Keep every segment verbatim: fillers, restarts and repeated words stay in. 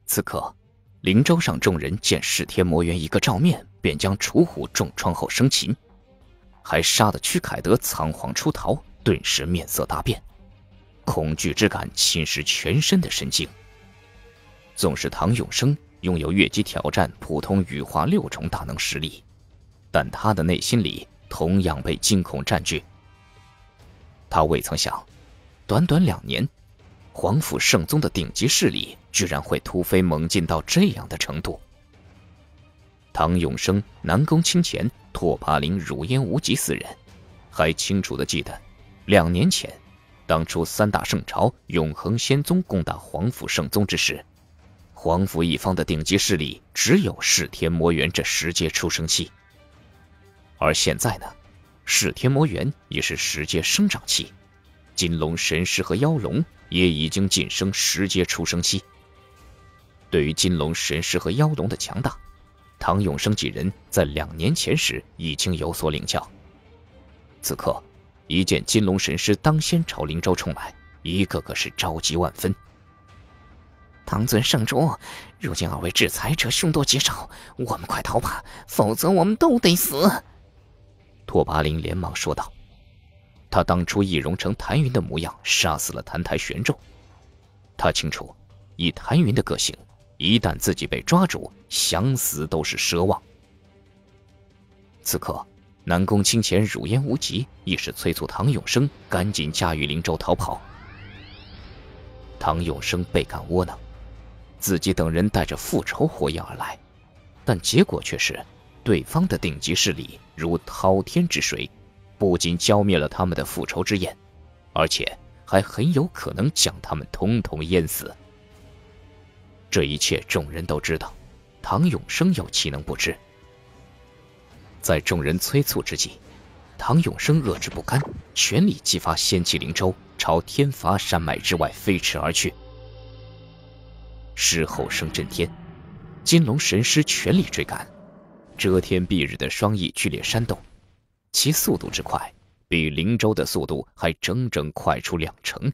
此刻，灵州上众人见弑天魔猿一个照面，便将楚虎重创后生擒，还杀得屈凯德仓皇出逃，顿时面色大变，恐惧之感侵蚀全身的神经。纵使唐永生拥有越级挑战普通羽化六重大能实力，但他的内心里同样被惊恐占据。他未曾想，短短两年，皇府圣宗的顶级势力居然会突飞猛进到这样的程度。唐永生、南宫清乾、拓跋陵、汝烟无极四人还清楚地记得，两年前当初三大圣朝永恒仙宗攻打皇府圣宗之时，皇府一方的顶级势力只有弑天魔猿这十阶出生期。而现在呢，弑天魔猿也是十阶生长期，金龙神狮和妖龙也已经晋升十阶出生期。对于金龙神狮和妖龙的强大，唐永生几人在两年前时已经有所领教。此刻一见金龙神狮当先朝灵州冲来，一个个是着急万分。 唐尊圣主，如今二位制裁者凶多吉少，我们快逃吧，否则我们都得死。 拓跋陵连忙说道。他当初易容成谭云的模样，杀死了谭台玄咒。他清楚，以谭云的个性，一旦自己被抓住，想死都是奢望。此刻，南宫清乾、汝烟无极亦是催促唐永生赶紧驾驭灵州逃跑。唐永生倍感窝囊，自己等人带着复仇火焰而来，但结果却是对方的顶级势力如滔天之水，不仅浇灭了他们的复仇之焰，而且还很有可能将他们统统淹死。这一切众人都知道，唐永生又岂能不知？在众人催促之际，唐永生遏制不甘，全力激发仙气灵舟，朝天罚山脉之外飞驰而去。狮吼声震天，金龙神狮全力追赶，遮天蔽日的双翼剧烈扇动，其速度之快，比灵舟的速度还整整快出两成。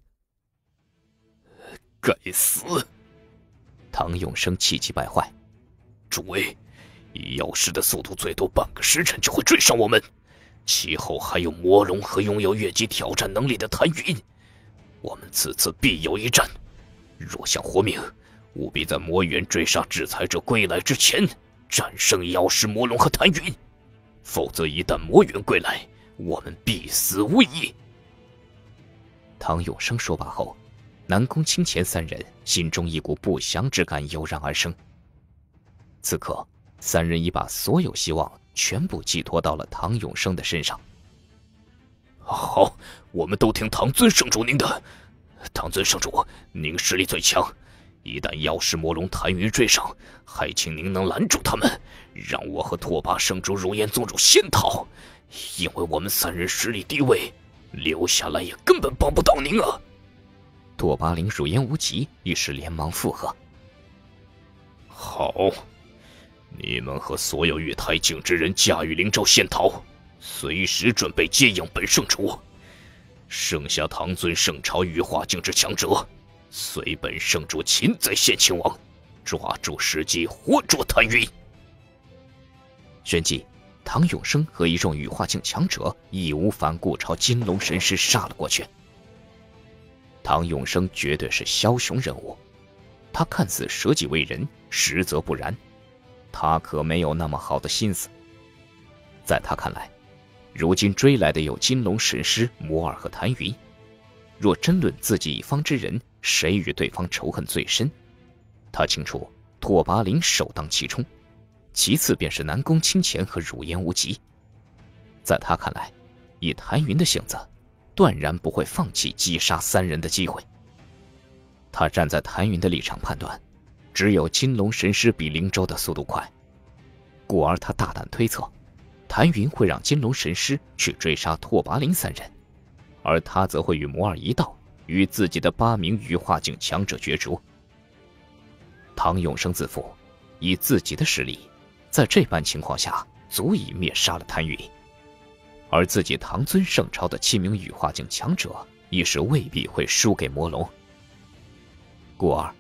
该死！ 唐永生气急败坏。 诸位，以妖师的速度，最多半个时辰就会追上我们，其后还有魔龙和拥有越级挑战能力的谭云，我们此次必有一战。若想活命，务必在魔猿追杀制裁者归来之前，战胜妖师、魔龙和谭云，否则一旦魔猿归来，我们必死无疑。 唐永生说罢后，南宫清乾三人心中一股不祥之感油然而生。此刻，三人已把所有希望全部寄托到了唐永生的身上。 好，我们都听唐尊圣主您的。唐尊圣主，您实力最强，一旦妖师、魔龙、谭云追上，还请您能拦住他们，让我和拓跋圣主、如烟宗主先逃，因为我们三人实力低微，留下来也根本帮不到您啊。 拓跋陵、汝烟无极亦是连忙附和。 好，你们和所有玉台境之人驾驭灵舟先逃，随时准备接应本圣主。剩下唐尊圣朝羽化境之强者，随本圣主擒在先秦王，抓住时机活捉谭云。 旋即，唐永生和一众羽化境强者义无反顾朝金龙神狮杀了过去。唐永生绝对是枭雄人物，他看似舍己为人，实则不然，他可没有那么好的心思。在他看来，如今追来的有金龙神狮、摩尔和谭云，若真论自己一方之人，谁与对方仇恨最深？他清楚，拓跋陵首当其冲，其次便是南宫清乾和汝烟无极。在他看来，以谭云的性子，断然不会放弃击杀三人的机会。他站在谭云的立场判断，只有金龙神狮比灵舟的速度快，故而他大胆推测，谭云会让金龙神狮去追杀拓跋陵三人，而他则会与摩尔一道与自己的八名羽化境强者角逐。唐永生自负，以自己的实力，在这般情况下足以灭杀了谭云，而自己唐尊圣朝的七名羽化境强者，亦是未必会输给魔龙。故而，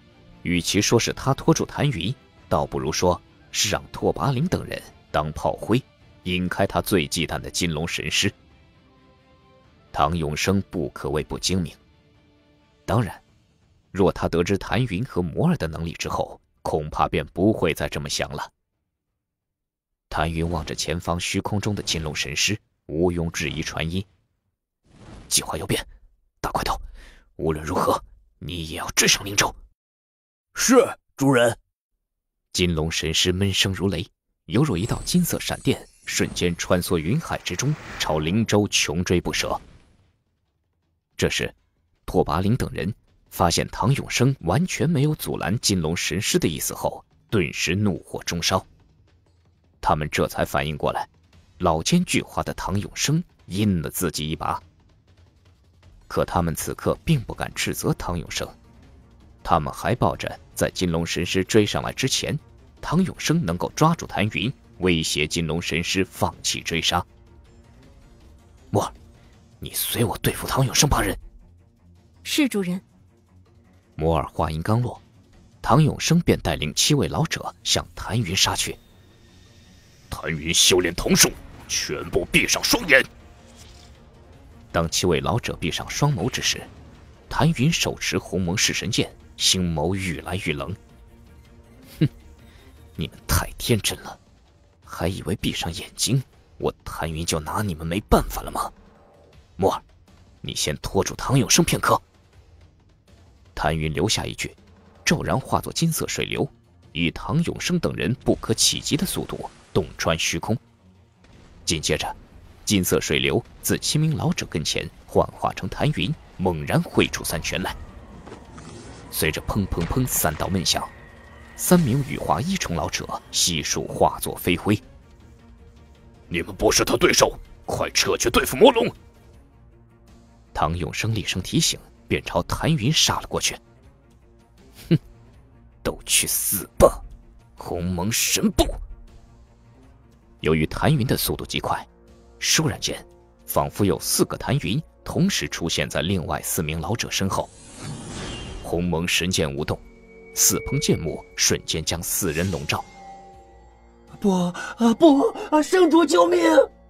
与其说是他拖住谭云，倒不如说是让拓跋陵等人当炮灰，引开他最忌惮的金龙神师。唐永生不可谓不精明，当然，若他得知谭云和摩尔的能力之后，恐怕便不会再这么想了。谭云望着前方虚空中的金龙神师，毋庸置疑传音：“计划有变，大块头，无论如何，你也要追上灵州。”“ 是，主人。” 金龙神师闷声如雷，犹若一道金色闪电，瞬间穿梭云海之中，朝灵州穷追不舍。这时，拓跋陵等人发现唐永生完全没有阻拦金龙神师的意思后，顿时怒火中烧。他们这才反应过来，老奸巨猾的唐永生阴了自己一把。可他们此刻并不敢斥责唐永生，他们还抱着在金龙神师追上来之前，唐永生能够抓住谭云，威胁金龙神师放弃追杀。莫尔，你随我对付唐永生八人。 是主人。 摩尔话音刚落，唐永生便带领七位老者向谭云杀去。 谭云修炼瞳术，全部闭上双眼。 当七位老者闭上双眸之时，谭云手持鸿蒙弑神剑，星眸愈来愈冷。哼，你们太天真了，还以为闭上眼睛，我谭云就拿你们没办法了吗？摩尔，你先拖住唐永生片刻。谭云留下一句，骤然化作金色水流，以唐永生等人不可企及的速度洞穿虚空。紧接着，金色水流自七名老者跟前幻化成谭云，猛然挥出三拳来。随着砰砰砰三道闷响，三名羽化一重老者悉数化作飞灰。 你们不是他对手，快撤去对付魔龙！ 唐永生厉声提醒，便朝谭云杀了过去。哼，都去死吧，鸿蒙神部！由于谭云的速度极快，倏然间，仿佛有四个谭云同时出现在另外四名老者身后。鸿蒙神剑无动，四蓬剑幕瞬间将四人笼罩。 不啊不啊！圣主救命！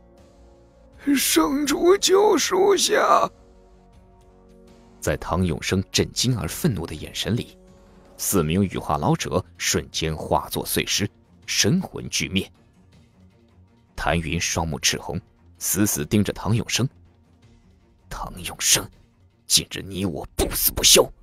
圣主救属下！ 在唐永生震惊而愤怒的眼神里，四名羽化老者瞬间化作碎尸，神魂俱灭。谭云双目赤红，死死盯着唐永生。唐永生，今日你我不死不休！